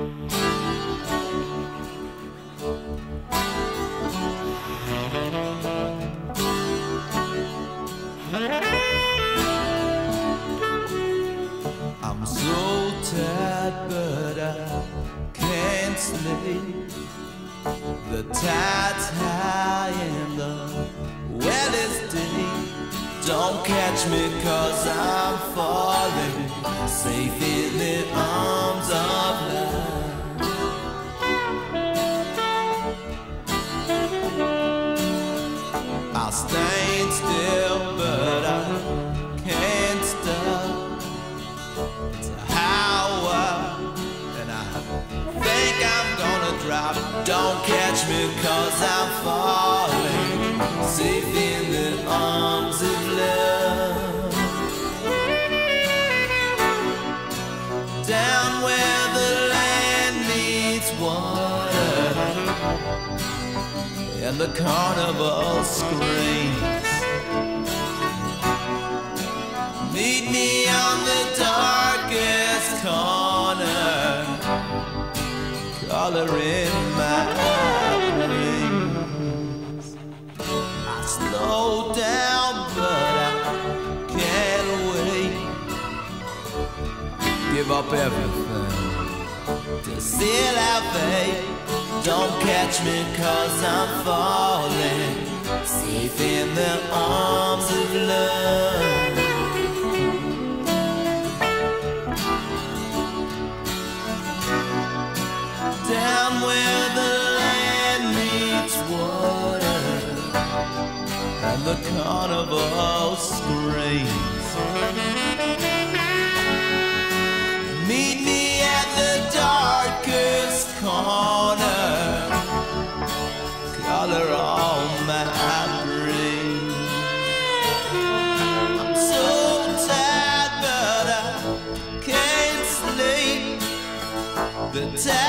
I'm so tired, but I can't sleep. The tide's high and the well is deep. Don't catch me 'cause I'm falling, safe in the arms of love. I'll stand still, but I can't stop. It's a hour, and I think I'm gonna drop. Don't catch me 'cause I'm falling, safe in the arms of love. Down where the land meets water, and the carnival screams. Meet me on the darkest corner, color in my dreams. I slow down, but I can't wait. Give up everything to seal our fate. Don't catch me 'cause I'm falling, safe in the arms of love. Down where the land meets water, and the carnival screams. Meet me at the darkest corner, color all my dreams. I'm so tired, but I can't sleep. The